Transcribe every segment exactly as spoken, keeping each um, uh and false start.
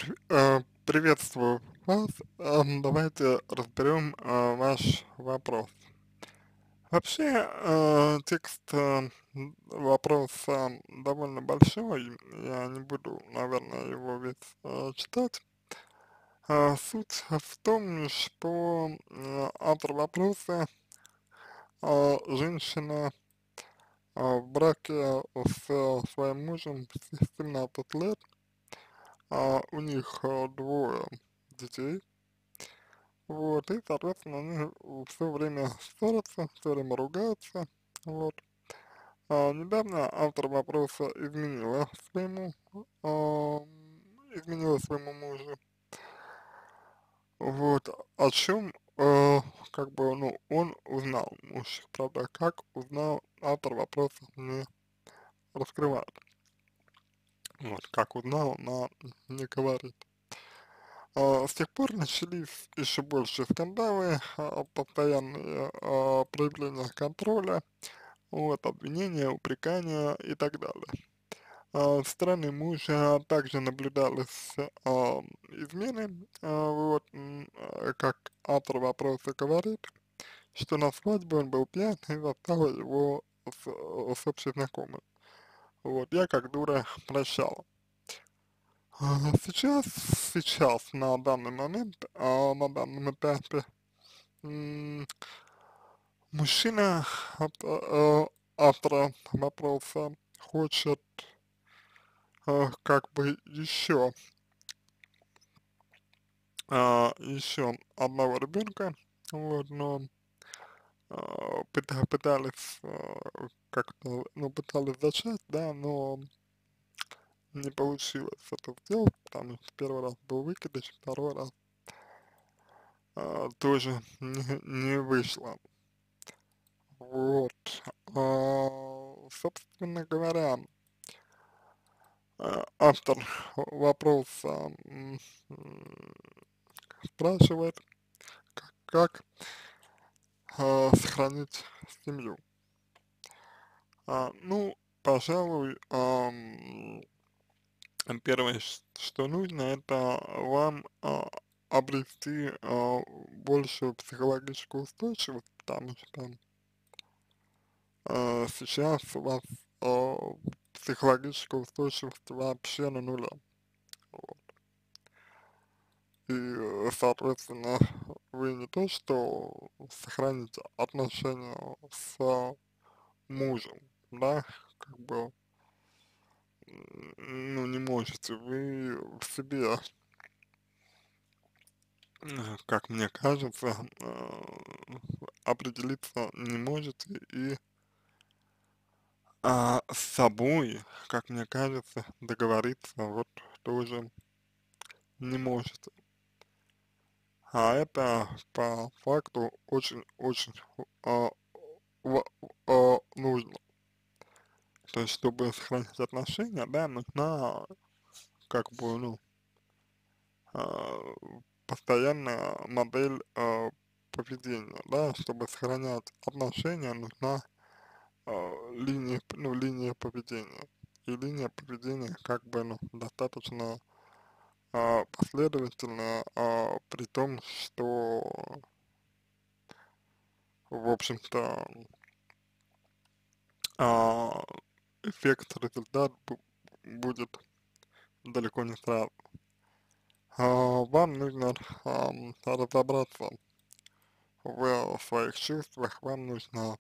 При- э, Приветствую вас. Ам, Давайте разберем э, ваш вопрос. Вообще, э, текст э, м, вопроса довольно большой. Я не буду, наверное, его весь э, читать. А, суть в том, что э, автор вопроса, а, женщина а, в браке с э, своим мужем с семнадцать лет, а у них э, двое детей. Вот, и, соответственно, они все время ссорятся, все время ругаются, вот. А недавно автор вопроса изменила своему, ам, изменила своему мужу, вот, о чем, э, как бы, ну, он узнал, муж, правда, как узнал, автор вопроса не раскрывает, вот, как узнал, она не говорит. А, с тех пор начались еще больше скандалы, а, постоянные а, проявления контроля, вот, обвинения, упрекания и так далее. А, со стороны мужа также наблюдалось а, измены, а, вот, м, а, как автор вопроса говорит, что на свадьбе он был пьян и застал его с, с общей знакомой. Вот, я как дура прощала. А, Сейчас, сейчас, на данный момент, а, на данном этапе, м, мужчина от, э, автора вопроса хочет, э, как бы еще, а, еще одного ребенка, вот, но а, пыта- пытались а, как-то, ну, пытались зачать, да, но не получилось это сделать, потому что первый раз был выкидыш, второй раз а, тоже не, не вышло. Вот. А, собственно говоря, а, автор вопроса м, м, спрашивает, как а, сохранить семью. А, ну, пожалуй, ам, первое, ш- что нужно, это вам а, обрести а, большую психологическую устойчивость, потому что а, сейчас у вас а, психологическая устойчивость вообще на нуле. Вот. И, э, соответственно, вы не то, что сохраните отношения с мужем, да, как бы, м, ну, не можете, вы в себе, э, как мне кажется, э, определиться не можете и а, с собой, как мне кажется, договориться вот тоже не можете. А это по факту очень-очень а, ва- а, нужно. То есть, чтобы сохранить отношения, да, нужна как бы, ну, а, постоянная модель а, поведения, да, чтобы сохранять отношения, нужна а, линия, п- ну, линия поведения. И линия поведения как бы, ну, достаточно а, последовательная, а, при том, что, в общем-то, а, эффект, результат бу- будет далеко не сразу. А, вам нужно ам, разобраться в своих чувствах, вам нужно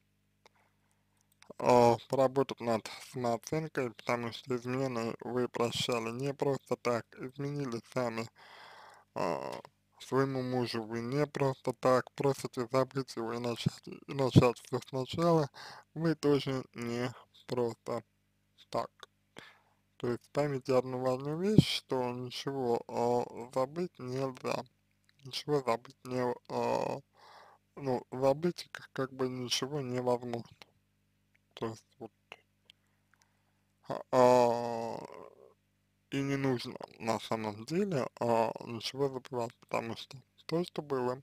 а, поработать над самооценкой, потому что измены вы прощали не просто так, изменили сами а, своему мужу, вы не просто так просите забыть его и начать, и начать все сначала, вы тоже не просто так. То есть поймите одну важную вещь, что ничего а, забыть нельзя, ничего забыть не, а, ну, забыть как, как бы ничего невозможно. То есть вот, а, а, и не нужно на самом деле а, ничего забывать, потому что то, что было,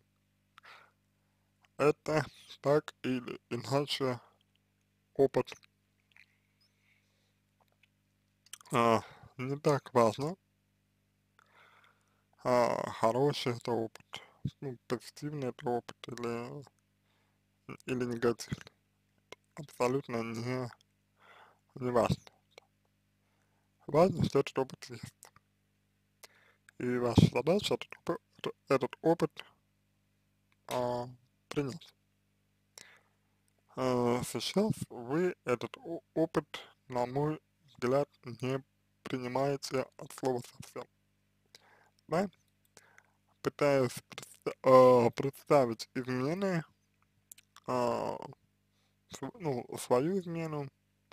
это так или иначе опыт. А, не так важно, а, хороший это опыт, ну, позитивный это опыт или, или негативный. Абсолютно не, не важно. Важно, что этот опыт есть. И ваша задача этот опыт, этот опыт а, принять. А, сейчас вы этот о- опыт, на мой взгляд, не принимаете от слова совсем. Да? Пытаюсь предста- а, представить измены, а, св- ну, свою измену,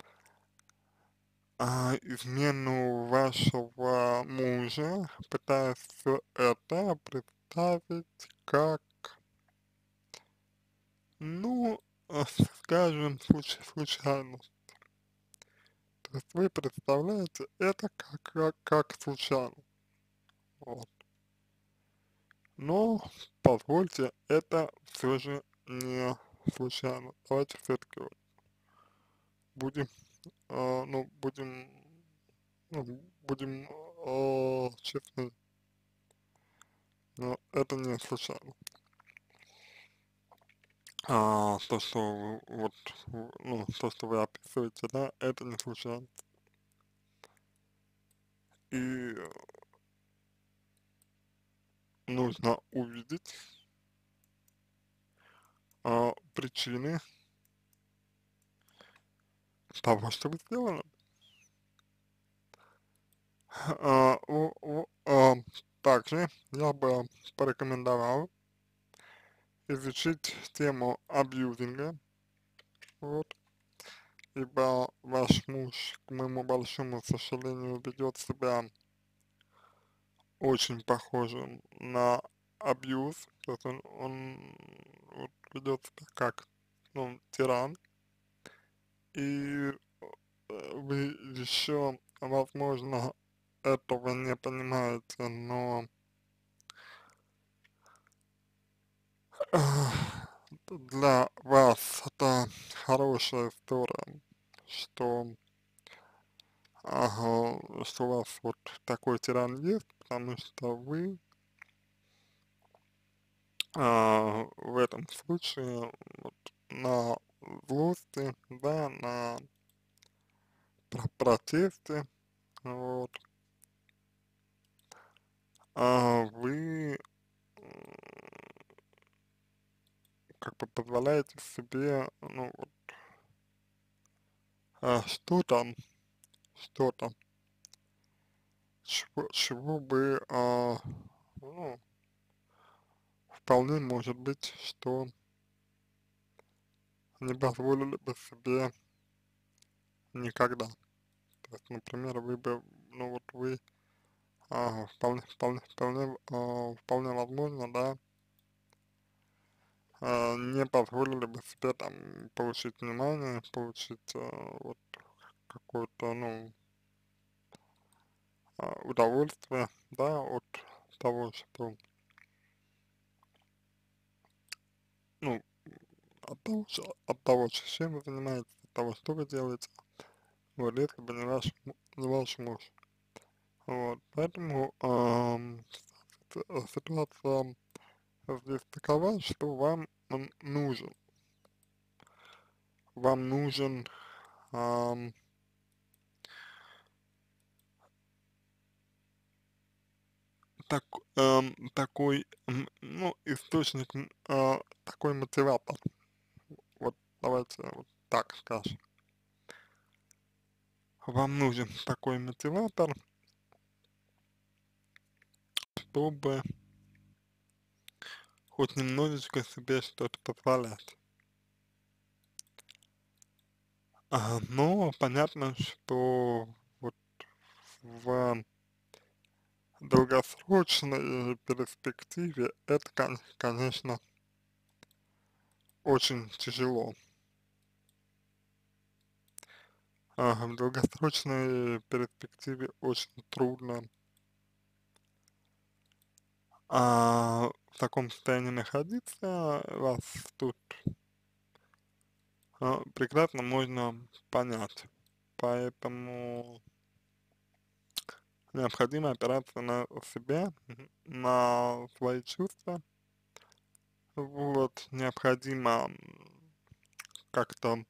а, измену вашего мужа, пытаюсь все это представить как, ну, а, скажем, случ- случайно. То есть вы представляете это как, как, как случайно. Вот. Но позвольте, это все же не случайно. Давайте все-таки вот будем, а, ну, будем, ну, будем а, честны, но это не случайно. А, то, что вы- вот, в- ну, то, что вы описываете, да, это не случайно. И э, нужно увидеть а, причины того, что вы сделали. А, у- у- а, также я бы порекомендовал изучить тему абьюзинга, вот, ибо ваш муж, к моему большому сожалению, ведет себя очень похоже на абьюз, то есть он, он вот, ведет себя как, ну, тиран, и э, вы еще, возможно, этого не понимаете, но для вас это хорошая история, что, ага, что у вас вот такой тиран есть, потому что вы а, в этом случае вот, на злости, да, на про- протесте, вот, а вы м, как бы позволяете себе, ну, вот, а, что-то, что-то, чего, чего бы, а, ну, вполне может быть, что не позволили бы себе никогда. То есть, например, вы бы, ну вот вы, а, вполне, вполне, вполне, а, вполне возможно, да, а, не позволили бы себе там получить внимание, получить а, вот какое-то, ну, а, удовольствие, да, от того, что, ну, от того, что- от того, чем вы занимаетесь, от того, что вы делаете, вот, если бы не ваш, му- не ваш муж. Вот, поэтому ам, т- э, ситуация здесь такова, что вам н- нужен, вам нужен ам, так, ам, такой, м, ну, источник, м, а, такой мотиватор. Вот давайте вот так скажем. Вам нужен такой мотиватор, чтобы хоть немножечко себе что-то позволять. А, но понятно, что вот в долгосрочной перспективе это, кон- конечно, очень тяжело. А, в долгосрочной перспективе очень трудно а, в таком состоянии находиться. Вас тут а, прекрасно можно понять. Поэтому необходимо опираться на себя, на свои чувства, вот, необходимо как-то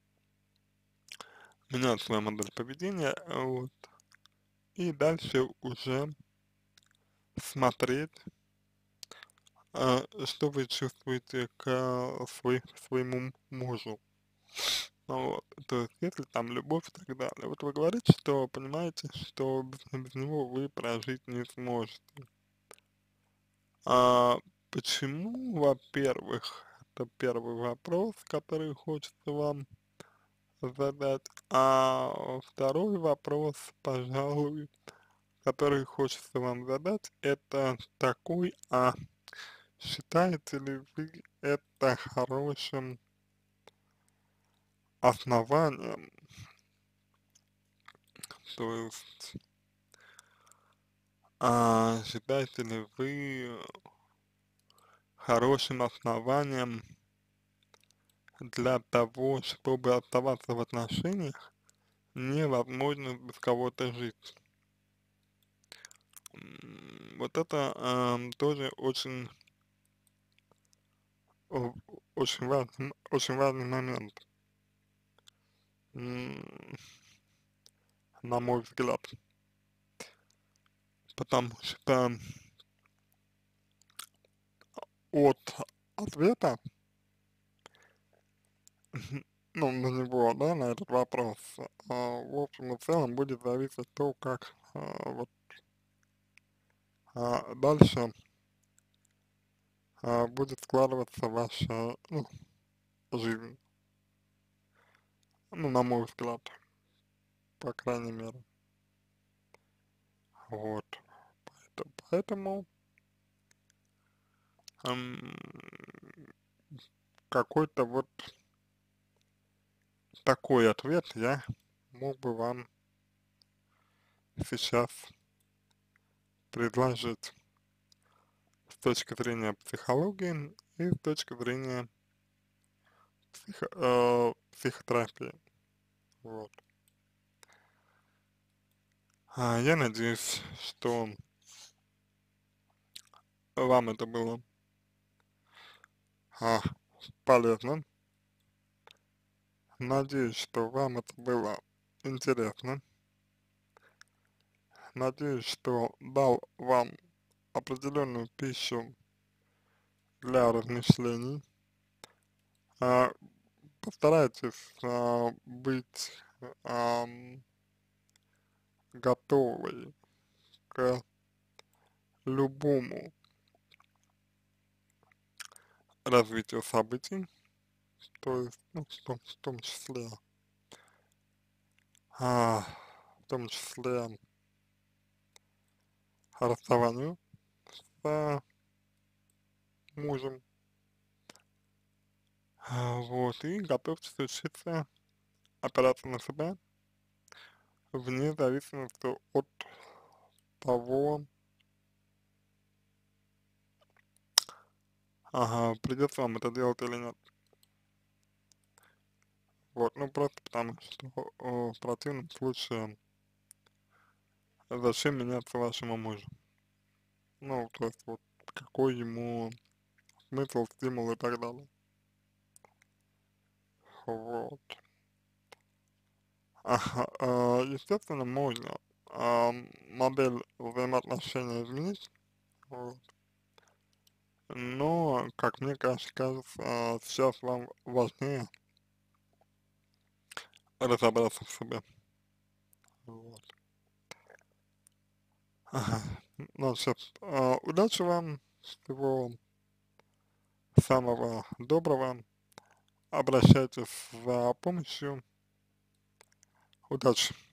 менять свою модель поведения, вот, и дальше уже смотреть, а, что вы чувствуете к свой, своему мужу. Ну вот, то есть, если там любовь и так далее. Вот вы говорите, что понимаете, что без, без него вы прожить не сможете. А почему, во-первых, это первый вопрос, который хочется вам задать, а второй вопрос, пожалуй, который хочется вам задать, это такой, а считаете ли вы это хорошим основанием, то есть, а считаете ли вы хорошим основанием для того, чтобы оставаться в отношениях, невозможно без кого-то жить? М, Вот это ам, тоже очень, о- очень важный, очень важный момент, м, на мой взгляд, потому что от ответа, ну, на него, да, на этот вопрос, а, в общем и целом будет зависеть то, как а, вот а, дальше а, будет складываться ваша, ну, жизнь, ну, на мой взгляд, по крайней мере, вот, Т- поэтому ам, какой-то вот такой ответ я мог бы вам сейчас предложить с точки зрения психологии и с точки зрения психо, э, психотерапии. Вот. А, я надеюсь, что вам это было а, полезно. Надеюсь, что вам это было интересно. Надеюсь, что дал вам определенную пищу для размышлений. А, постарайтесь а, быть ам, готовы к любому развитию событий, то есть, ну, в том, в том числе, а, в том числе расставанию с мужем, а, вот, и готовьтесь учиться опираться на себя вне зависимости от того, ага, придется вам это делать или нет. Вот, ну просто потому что о, в противном случае зачем меняться вашему мужу? Ну, то есть вот какой ему смысл, стимул и так далее. Вот. Ага, а, естественно, можно а, модель взаимоотношений изменить, вот. Но, как мне кажется, кажется, а, сейчас вам важнее разобраться в себе. Вот. Ага. Ну, все. Удачи вам, всего самого доброго. Обращайтесь за помощью. Удачи.